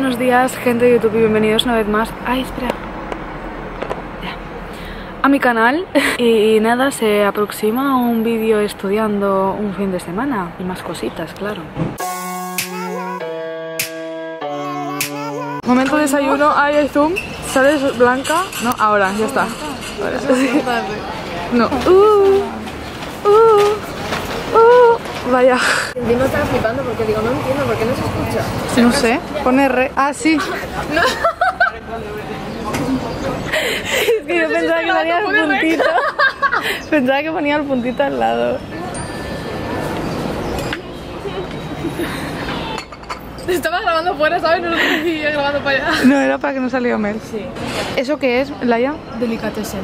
buenos días, gente de YouTube, y bienvenidos una vez más. Ay, espera. Ya. A mi canal. Y nada, se aproxima un vídeo estudiando un fin de semana y más cositas, claro. Momento de desayuno. Ay, hay zoom. ¿Sales blanca? No, ahora, ya está. Ahora. No. Vaya. Encima estaba flipando porque digo, no entiendo, ¿por qué no se escucha? No sé, pone re... Ah, sí. No. Es que yo pensaba que ponía el puntito. Pensaba que ponía el puntito al lado. Estaba grabando fuera, ¿sabes? No lo seguía grabando para allá. No, era para que no saliera Mel. Sí. ¿Eso qué es, Laia? Delicatessen.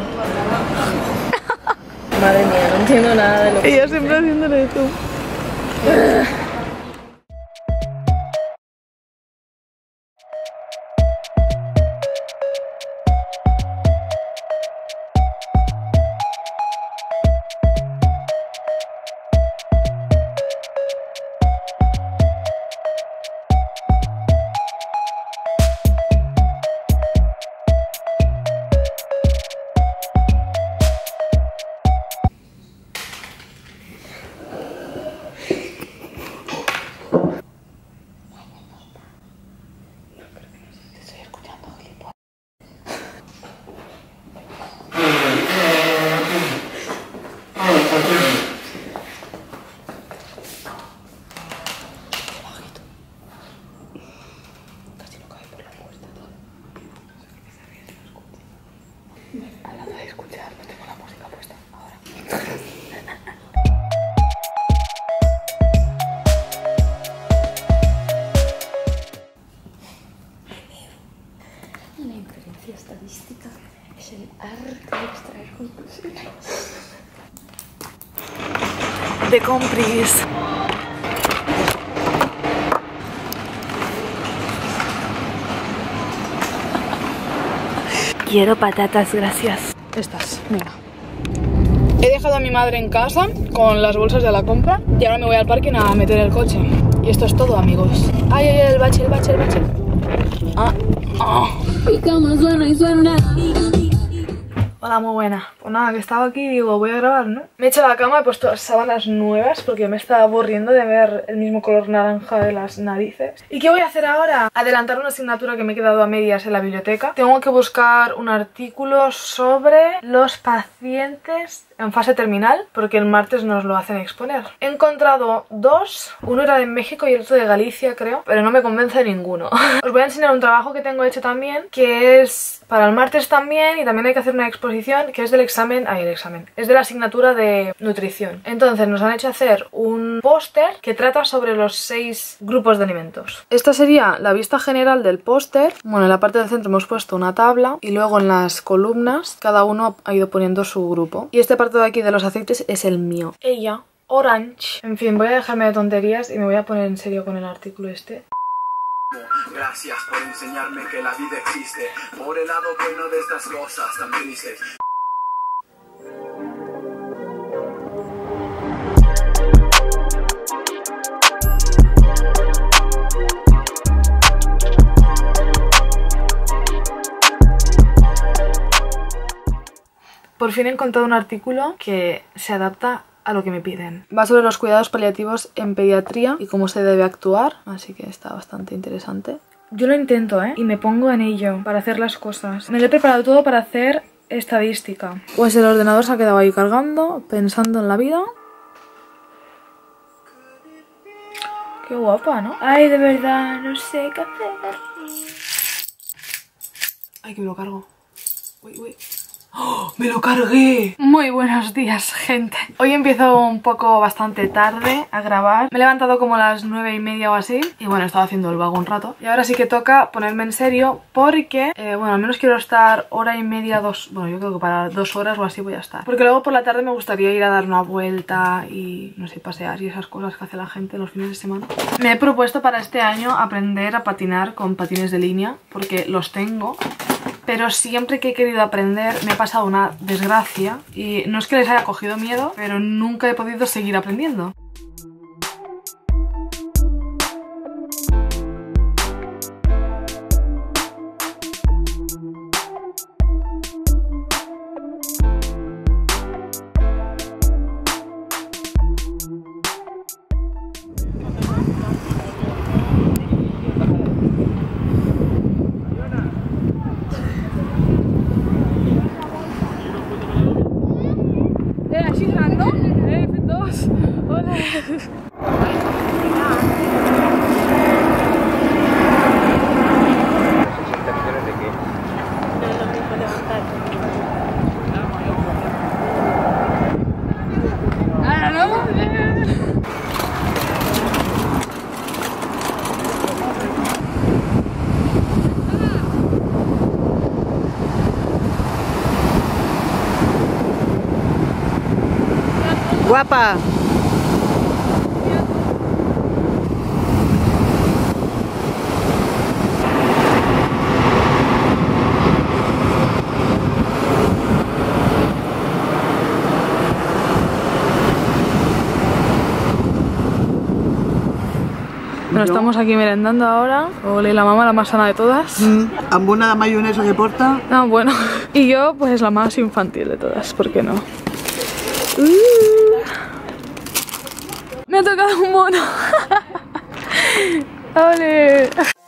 Madre mía, no entiendo nada de lo que... Y yo siempre haciéndole esto. Hablando de escuchar, no tengo la música puesta ahora. La inferencia estadística es el arte de extraer conclusiones. De compris. Quiero patatas, gracias. Estas, mira. He dejado a mi madre en casa con las bolsas de la compra y ahora me voy al parking a meter el coche. Y esto es todo, amigos. Ay, ay, ay, el bache, el bache, el bache. Ah, ah. Hola, muy buena. Pues nada, que estaba aquí y digo, voy a grabar, ¿no? Me he hecho a la cama, he puesto sábanas nuevas porque me estaba aburriendo de ver el mismo color naranja de las narices. ¿Y qué voy a hacer ahora? Adelantar una asignatura que me he quedado a medias en la biblioteca. Tengo que buscar un artículo sobre los pacientes en fase terminal, porque el martes nos lo hacen exponer. He encontrado dos, uno era de México y el otro de Galicia, creo, pero no me convence ninguno. Os voy a enseñar un trabajo que tengo hecho también, que es para el martes también, y también hay que hacer una exposición que es del examen, es de la asignatura de nutrición. Entonces nos han hecho hacer un póster que trata sobre los 6 grupos de alimentos. Esta sería la vista general del póster. Bueno, en la parte del centro hemos puesto una tabla y luego en las columnas cada uno ha ido poniendo su grupo. Y este apartado de aquí de los aceites es el mío. Ella, Orange. En fin, voy a dejarme de tonterías y me voy a poner en serio con el artículo este. Gracias por enseñarme que la vida existe, por el lado bueno de estas cosas tan tristes. Por fin he encontrado un artículo que se adapta a lo que me piden. Va sobre los cuidados paliativos en pediatría y cómo se debe actuar, así que está bastante interesante. Yo lo intento, y me pongo en ello para hacer las cosas. Me lo he preparado todo para hacer estadística. Pues el ordenador se ha quedado ahí cargando, pensando en la vida. Qué guapa, ¿no? Ay, de verdad, no sé qué hacer. Ay, que me lo cargo. Uy, uy. ¡Oh! ¡Me lo cargué! Muy buenos días, gente. Hoy empiezo un poco bastante tarde a grabar. Me he levantado como a las 9:30 o así. Y bueno, he estado haciendo el vago un rato. Y ahora sí que toca ponerme en serio porque, bueno, al menos quiero estar hora y media, 2... Bueno, yo creo que para 2 horas o así voy a estar. Porque luego por la tarde me gustaría ir a dar una vuelta y, no sé, pasear y esas cosas que hace la gente los fines de semana. Me he propuesto para este año aprender a patinar con patines de línea porque los tengo. Pero siempre que he querido aprender me ha pasado una desgracia y no es que les haya cogido miedo, pero nunca he podido seguir aprendiendo. Guapa. Bueno, estamos aquí merendando ahora. Ole, la mamá la más sana de todas. Amb una mayonesa que porta. Ah, bueno. Y yo, pues la más infantil de todas, ¿por qué no? Me ha tocado un mono. ¡Ole!